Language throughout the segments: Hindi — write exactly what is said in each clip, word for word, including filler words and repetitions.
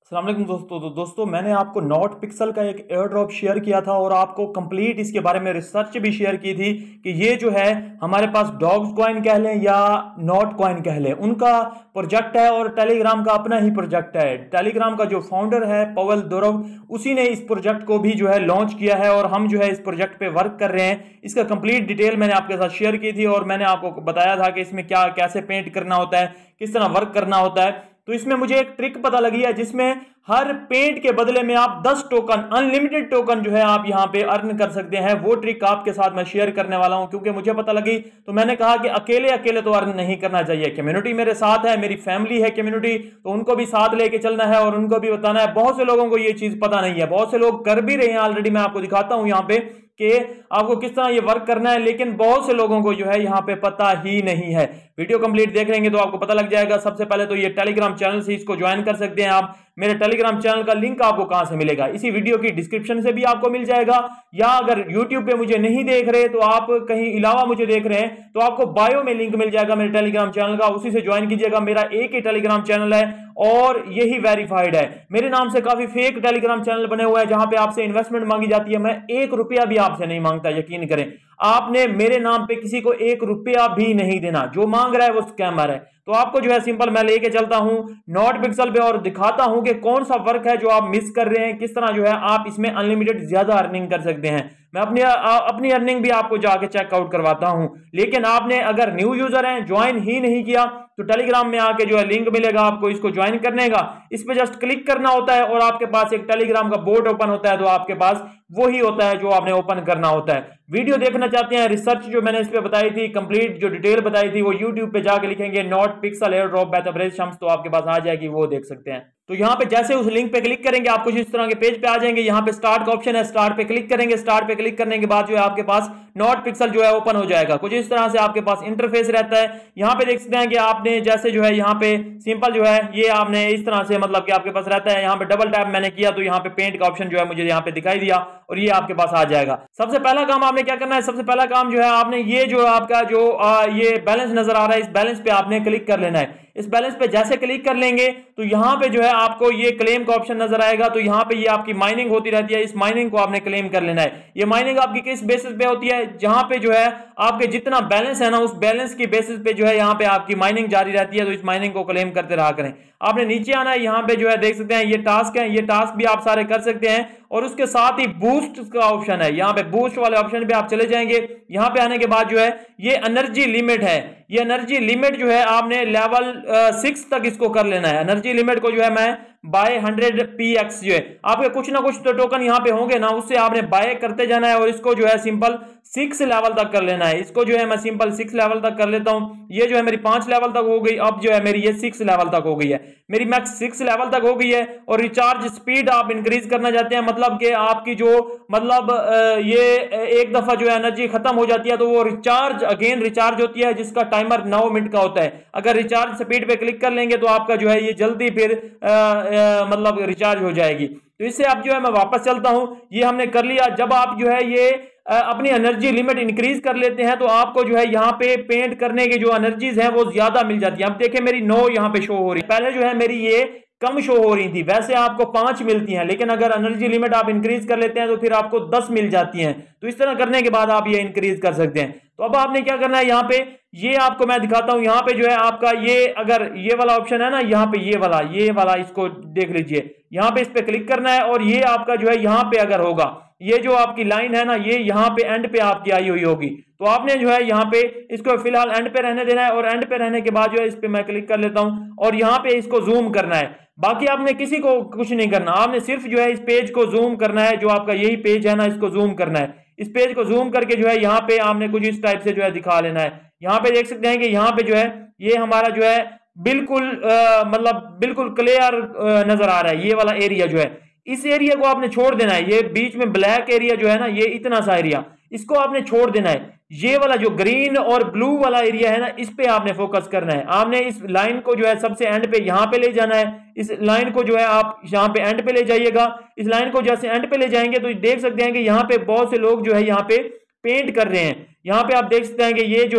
अस्सलाम वालेकुम दोस्तों तो दोस्तों मैंने आपको नॉट पिक्सल का एक एयर ड्रॉप शेयर किया था और आपको कंप्लीट इसके बारे में रिसर्च भी शेयर की थी कि ये जो है हमारे पास डॉग्स कॉइन कह लें या नॉट कॉइन कह लें, उनका प्रोजेक्ट है और टेलीग्राम का अपना ही प्रोजेक्ट है। टेलीग्राम का जो फाउंडर है पवेल दुरव, उसी ने इस प्रोजेक्ट को भी जो है लॉन्च किया है और हम जो है इस प्रोजेक्ट पे वर्क कर रहे हैं। इसका कंप्लीट डिटेल मैंने आपके साथ शेयर की थी और मैंने आपको बताया था कि इसमें क्या कैसे पेंट करना होता है, किस तरह वर्क करना होता है। तो इसमें मुझे एक ट्रिक पता लगी है जिसमें हर पेंट के बदले में आप दस टोकन, अनलिमिटेड टोकन जो है आप यहां पे अर्न कर सकते हैं। वो ट्रिक आपके साथ मैं शेयर करने वाला हूं क्योंकि मुझे पता लगी तो मैंने कहा कि अकेले अकेले तो अर्न नहीं करना चाहिए। कम्युनिटी मेरे साथ है, मेरी फैमिली है कम्युनिटी, तो उनको भी साथ लेके चलना है और उनको भी बताना है। बहुत से लोगों को ये चीज पता नहीं है, बहुत से लोग कर भी रहे हैं ऑलरेडी। मैं आपको दिखाता हूं यहाँ पे कि आपको किस तरह ये वर्क करना है, लेकिन बहुत से लोगों को जो है यहाँ पे पता ही नहीं है। वीडियो कंप्लीट देख लेंगे तो आपको पता लग जाएगा। सबसे पहले तो ये टेलीग्राम चैनल से इसको ज्वाइन कर सकते हैं आप। मेरे टेलीग्राम चैनल का लिंक आपको कहां से मिलेगा, इसी वीडियो की डिस्क्रिप्शन से भी आपको मिल जाएगा, या अगर यूट्यूब पे मुझे नहीं देख रहे तो आप कहीं अलावा मुझे देख रहे हैं तो आपको बायो में लिंक मिल जाएगा मेरे टेलीग्राम चैनल का, उसी से ज्वाइन कीजिएगा। मेरा एक ही टेलीग्राम चैनल है और यही वेरीफाइड है। मेरे नाम से काफी फेक टेलीग्राम चैनल बने हुए हैं जहां पे आपसे इन्वेस्टमेंट मांगी जाती है। मैं एक रुपया भी आपसे नहीं मांगता, यकीन करें। आपने मेरे नाम पे किसी को एक रुपया भी नहीं देना, जो मांग रहा है वो स्कैमर है। तो आपको जो है सिंपल मैं लेके चलता हूं नॉट पिक्सल पे और दिखाता हूं कि कौन सा वर्क है जो आप मिस कर रहे हैं, किस तरह जो है आप इसमें अनलिमिटेड ज्यादा अर्निंग कर सकते हैं। मैं अपनी अपनी अर्निंग भी आपको जाके चेकआउट करवाता हूं। लेकिन आपने अगर न्यू यूजर हैं, ज्वाइन ही नहीं किया, तो टेलीग्राम में आके जो है लिंक मिलेगा आपको इसको ज्वाइन करने का। इस पे जस्ट क्लिक करना होता है और आपके पास एक टेलीग्राम का बोर्ड ओपन होता है। तो आपके पास वही होता है जो आपने ओपन करना होता है। वीडियो देखना चाहते हैं, रिसर्च जो मैंने इस पे बताई थी, कंप्लीट जो डिटेल बताई थी, वो यूट्यूब पे जाके लिखेंगे not pixel air drop by Tabrez Shams, तो आपके पास आ जाएगी, वो देख सकते हैं। तो यहाँ पे जैसे उस लिंक पे क्लिक करेंगे आप कुछ इस तरह के पेज पे आ जाएंगे। यहाँ पे स्टार्ट का ऑप्शन है, स्टार्ट पे क्लिक करेंगे। स्टार्ट पे क्लिक करने के बाद जो है आपके पास नॉट पिक्सल जो है ओपन हो जाएगा। कुछ इस तरह से आपके पास इंटरफेस रहता है। यहाँ पे देख सकते हैं कि आपने जैसे जो है यहाँ पे सिंपल जो है ये आपने इस तरह से मतलब कि आपके पास रहता है। यहाँ पे डबल टैप मैंने किया तो यहाँ पे पेंट का ऑप्शन जो है मुझे यहाँ पे दिखाई दिया और ये आपके पास आ जाएगा। सबसे पहला काम आपने क्या करना है, सबसे पहला काम जो है आपने ये जो आपका जो आ, ये बैलेंस नजर आ रहा है, इस बैलेंस पे आपने क्लिक कर लेना है। इस बैलेंस पे जैसे क्लिक कर लेंगे तो यहाँ पे जो है आपको ये क्लेम का ऑप्शन नजर आएगा। तो यहाँ पे ये आपकी माइनिंग होती रहती है, इस माइनिंग को आपने क्लेम कर लेना है। ये माइनिंग आपकी किस बेसिस पे होती है, जहां पे जो है आपके जितना बैलेंस है ना, उस बैलेंस की बेसिस पे जो है यहाँ पे आपकी माइनिंग जारी रहती है। तो इस माइनिंग को क्लेम करते रहा करें। आपने नीचे आना है, यहाँ पे जो है देख सकते हैं ये टास्क है, ये टास्क भी आप सारे कर सकते हैं। और उसके साथ ही बूस्ट का ऑप्शन है, यहाँ पे बूस्ट वाले ऑप्शन पे आप चले जाएंगे। यहाँ पे आने के बाद जो है ये एनर्जी लिमिट है, ये एनर्जी लिमिट जो है आपने लेवल सिक्स तक इसको कर लेना है। एनर्जी लिमिट को जो है मैं बाय हंड्रेड पी एक्स जो है आपके कुछ ना कुछ तो टोकन यहाँ पे होंगे ना, उससे आपने बाय करते जाना है और इसको जो है सिंपल सिक्स लेवल तक कर लेना है। इसको जो है मैं सिंपल सिक्स लेवल तक कर लेता हूँ। ये जो है मेरी पांच लेवल तक हो गई, अब जो है मेरी ये सिक्स लेवल तक हो गई है, मेरी मैक्स सिक्स लेवल तक हो गई है। और रिचार्ज स्पीड आप इंक्रीज करना चाहते हैं, मतलब कि आपकी जो मतलब ये एक दफा जो है एनर्जी खत्म हो जाती है तो वो रिचार्ज अगेन रिचार्ज होती है, जिसका टाइमर नौ मिनट का होता है। अगर रिचार्ज स्पीड पे क्लिक कर लेंगे तो आपका जो है ये जल्दी फिर आ, आ, मतलब रिचार्ज हो जाएगी। तो इससे आप जो है मैं वापस चलता हूं, ये हमने कर लिया। जब आप जो है ये अपनी एनर्जी लिमिट इंक्रीज कर लेते हैं तो आपको जो है यहाँ पे पेंट करने की जो एनर्जीज हैं वो ज्यादा मिल जाती है। अब देखिए मेरी नौ यहाँ पे शो हो रही है, पहले जो है मेरी ये कम शो हो रही थी, वैसे आपको पांच मिलती हैं, लेकिन अगर एनर्जी लिमिट आप इंक्रीज कर लेते हैं तो फिर आपको दस मिल जाती हैं। तो इस तरह करने के बाद आप ये इंक्रीज कर सकते हैं। तो अब आपने क्या करना है, यहाँ पे ये आपको मैं दिखाता हूं। यहाँ पे जो है आपका ये अगर ये वाला ऑप्शन है ना, यहाँ पे ये वाला ये वाला इसको देख लीजिए, यहाँ पे इस पे क्लिक करना है और ये आपका जो है यहाँ पे अगर होगा, ये जो आपकी लाइन है ना, ये यहाँ पे एंड पे आपकी आई हुई होगी। तो आपने जो है यहाँ पे इसको फिलहाल एंड पे रहने देना है और एंड पे रहने के बाद जो है इस पे मैं क्लिक कर लेता हूं और यहाँ पे इसको जूम करना है। बाकी आपने किसी को कुछ नहीं करना, आपने सिर्फ जो है इस पेज को जूम करना है, जो आपका यही पेज है ना, इसको जूम करना है। इस पेज को जूम करके जो है यहाँ पे आपने कुछ इस टाइप से जो है दिखा लेना है। यहाँ पे देख सकते हैं कि यहाँ पे जो है ये हमारा जो है बिल्कुल मतलब बिल्कुल क्लियर नजर आ रहा है। ये वाला एरिया जो है, इस एरिया को आपने छोड़ देना है। ये बीच में ब्लैक एरिया जो है ना, ये इतना सा एरिया, इसको आपने छोड़ देना है। ये वाला जो ग्रीन और ब्लू वाला एरिया है ना, इस पे आपने फोकस करना है। आपने इस लाइन को जो है सबसे एंड पे यहाँ पे ले जाना है। इस लाइन को जो है आप यहाँ पे एंड पे ले जाइएगा। इस लाइन को जैसे एंड पे ले जाएंगे तो देख सकते हैं कि यहाँ पे बहुत से लोग जो है यहाँ पे पेंट कर रहे हैं। यहाँ पे आप देख सकते हैं कि ये जो है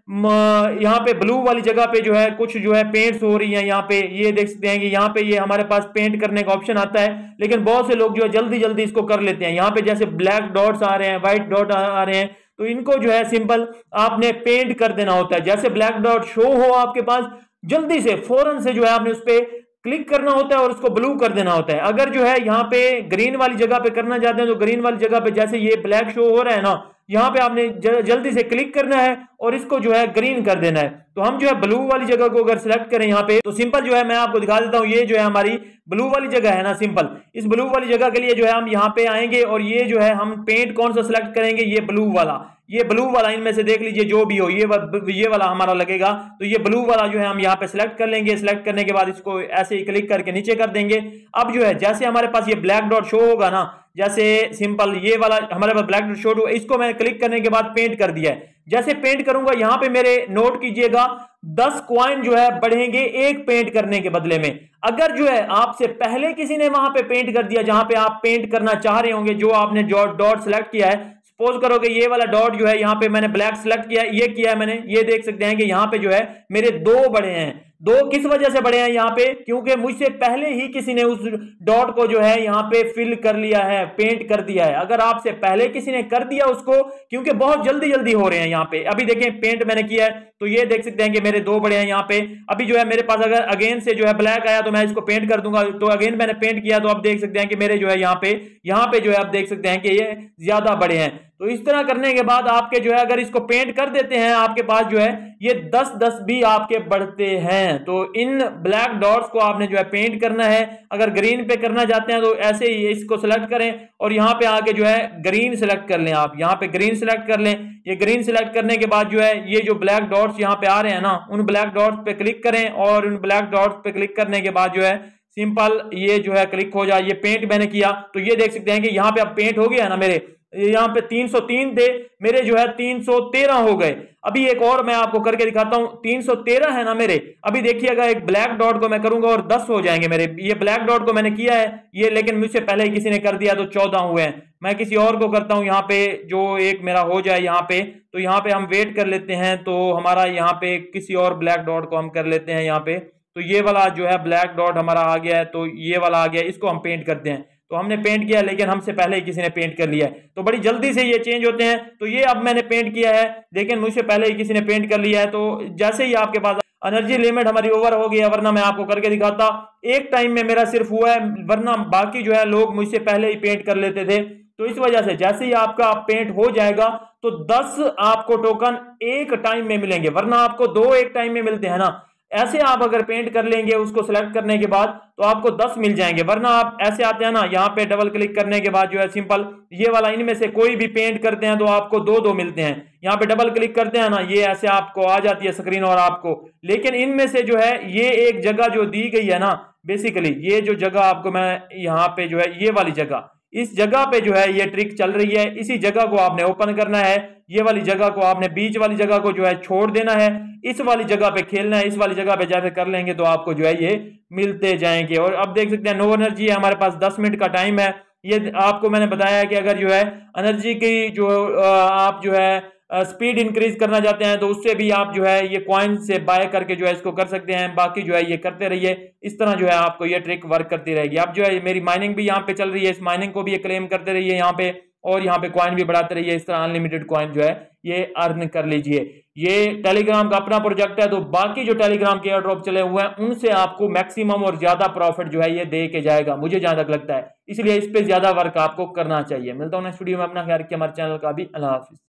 यहाँ पे ब्लू वाली जगह पे जो है कुछ जो है पेंट्स हो रही है, यहाँ पे ये देख सकते हैं कि यहाँ पे ये हमारे पास पेंट करने का ऑप्शन आता है, लेकिन बहुत से लोग जो है जल्दी जल्दी इसको कर लेते हैं। यहाँ पे जैसे ब्लैक डॉट्स आ रहे हैं, व्हाइट डॉट आ रहे हैं, तो इनको जो है सिंपल आपने पेंट कर देना होता है। जैसे ब्लैक डॉट शो हो आपके पास, जल्दी से फौरन से जो है आपने उस पर क्लिक करना होता है और उसको ब्लू कर देना होता है। अगर जो है यहाँ पे ग्रीन वाली जगह पे करना चाहते हैं तो ग्रीन वाली जगह पे जैसे ये ब्लैक शो हो रहा है ना, यहाँ पे आपने जल्दी से क्लिक करना है और इसको जो है ग्रीन कर देना है। तो हम जो है ब्लू वाली जगह को अगर सिलेक्ट करें यहाँ पे, तो सिंपल जो है मैं आपको दिखा देता हूँ, ये जो है हमारी ब्लू वाली जगह है ना, सिंपल इस ब्लू वाली जगह के लिए जो है हम यहाँ पे आएंगे और ये जो है हम पेंट कौन सा सिलेक्ट करेंगे, ये ब्लू वाला, ये ब्लू वाला इनमें से देख लीजिए जो भी हो, ये ये वाला हमारा लगेगा। तो ये ब्लू वाला जो है हम यहाँ पे सिलेक्ट कर लेंगे। सिलेक्ट करने के बाद इसको ऐसे ही क्लिक करके नीचे कर देंगे। अब जो है जैसे हमारे पास ये ब्लैक डॉट शो होगा ना, जैसे सिंपल ये वाला हमारे पास ब्लैक डॉट शो होगा, इसको मैंने क्लिक करने के बाद पेंट कर दिया है। जैसे पेंट करूंगा यहाँ पे मेरे नोट कीजिएगा दस कॉइन जो है बढ़ेंगे एक पेंट करने के बदले में। अगर जो है आपसे पहले किसी ने वहां पे पेंट कर दिया जहां पे आप पेंट करना चाह रहे होंगे, जो आपने डॉट सिलेक्ट किया है, सपोज करोगे ये वाला डॉट जो है यहाँ पे मैंने ब्लैक सिलेक्ट किया, ये किया है मैंने, ये देख सकते हैं कि यहाँ पे जो है मेरे दो बड़े हैं। दो किस वजह से बढ़े हैं यहाँ पे, क्योंकि मुझसे पहले ही किसी ने उस डॉट को जो है यहाँ पे फिल कर लिया है, पेंट कर दिया है। अगर आपसे पहले किसी ने कर दिया उसको, क्योंकि बहुत जल्दी जल्दी हो रहे हैं यहाँ पे, अभी देखें पेंट मैंने किया है तो ये देख सकते हैं कि मेरे दो बड़े हैं यहाँ पे। अभी जो है मेरे पास अगर अगेन से जो है ब्लैक आया तो मैं इसको पेंट कर दूंगा, तो अगेन मैंने पेंट किया तो आप देख सकते हैं कि मेरे जो है यहाँ पे यहाँ पे जो है आप देख सकते हैं कि ये ज्यादा बड़े हैं। तो इस तरह करने के बाद आपके जो है अगर इसको पेंट कर देते हैं, आपके पास जो है ये दस दस भी आपके बढ़ते हैं। तो इन ब्लैक डॉट्स को आपने जो है पेंट करना है। अगर ग्रीन पे करना चाहते हैं तो ऐसे ही इसको सिलेक्ट करें और यहाँ पे आके जो है ग्रीन सिलेक्ट कर लें। आप यहाँ पे ग्रीन सिलेक्ट कर लें। ये ग्रीन सिलेक्ट करने के बाद जो है ये जो ब्लैक डॉट्स यहाँ पे आ रहे हैं ना, उन ब्लैक डॉट्स पे क्लिक करें और उन ब्लैक डॉट्स पे क्लिक करने के बाद जो है सिंपल ये जो है क्लिक हो जाए। ये पेंट मैंने किया तो ये देख सकते हैं कि यहाँ पे अब पेंट हो गया ना, मेरे यहाँ पे तीन सौ तीन थे, मेरे जो है तीन सौ तेरह हो गए। अभी एक और मैं आपको करके दिखाता हूं, तीन सौ तेरह है ना मेरे। अभी देखिएगा एक ब्लैक डॉट को मैं करूंगा और दस हो जाएंगे मेरे। ये ब्लैक डॉट को मैंने किया है ये, लेकिन मुझसे पहले ही किसी ने कर दिया तो चौदह हुए हैं। मैं किसी और को करता हूं यहाँ पे, जो एक मेरा हो जाए यहाँ पे। तो यहाँ पे हम वेट कर लेते हैं, तो हमारा यहाँ पे किसी और ब्लैक डॉट को हम कर लेते हैं यहाँ पे। तो ये वाला जो है ब्लैक डॉट हमारा आ गया है, तो ये वाला आ गया, इसको हम पेंट करते हैं। तो हमने पेंट किया लेकिन हमसे पहले ही किसी ने पेंट कर लिया है, तो बड़ी जल्दी से ये चेंज होते हैं। तो ये अब मैंने पेंट किया है लेकिन मुझसे पहले ही किसी ने पेंट कर लिया है। तो जैसे ही आपके पास एनर्जी लिमिट हमारी ओवर हो गई है, वरना मैं आपको करके दिखाता, एक टाइम में मेरा सिर्फ हुआ है, वरना बाकी जो है लोग मुझसे पहले ही पेंट कर लेते थे। तो इस वजह से जैसे ही आपका पेंट हो जाएगा तो दस आपको टोकन एक टाइम में मिलेंगे, वरना आपको दो एक टाइम में मिलते हैं ना। ऐसे आप अगर पेंट कर लेंगे उसको सिलेक्ट करने के बाद तो आपको दस मिल जाएंगे, वरना आप ऐसे आते हैं ना, यहाँ पे डबल क्लिक करने के बाद जो है सिंपल ये वाला इनमें से कोई भी पेंट करते हैं तो आपको दो दो मिलते हैं। यहाँ पे डबल क्लिक करते हैं ना, ये ऐसे आपको आ जाती है स्क्रीन और आपको, लेकिन इनमें से जो है ये एक जगह जो दी गई है ना, बेसिकली ये जो जगह आपको मैं यहाँ पे जो है ये वाली जगह, इस जगह पे जो है ये ट्रिक चल रही है। इसी जगह को आपने ओपन करना है, ये वाली जगह को आपने बीच वाली जगह को जो है छोड़ देना है, इस वाली जगह पे खेलना है। इस वाली जगह पे जैसे कर लेंगे तो आपको जो है ये मिलते जाएंगे। और अब देख सकते हैं नो एनर्जी है, हमारे पास दस मिनट का टाइम है। ये आपको मैंने बताया कि अगर जो है एनर्जी की जो आप जो है स्पीड इंक्रीज करना चाहते हैं तो उससे भी आप जो है ये कॉइन से बाय करके जो है इसको कर सकते हैं। बाकी जो है ये करते रहिए, इस तरह जो है आपको ये ट्रिक वर्क करती रहेगी। अब जो है मेरी माइनिंग भी यहाँ पे चल रही है, इस माइनिंग को भी ये क्लेम करते रहिए यहाँ पे, और यहाँ पे कॉइन भी बढ़ाते रहिए। इस तरह अनलिमिटेड कॉइन जो है ये अर्न कर लीजिए। ये टेलीग्राम का अपना प्रोजेक्ट है, तो बाकी जो टेलीग्राम के एयर ड्रॉप चले हुए हैं उनसे आपको मैक्सिमम और ज्यादा प्रॉफिट जो है ये दे के जाएगा, मुझे जहां तक लगता है। इसलिए इस पे ज्यादा वर्क आपको करना चाहिए। मिलता हूं नेक्स्ट वीडियो में, अपना ख्याल रखिए, हमारे चैनल का भी। अल्लाह हाफिज।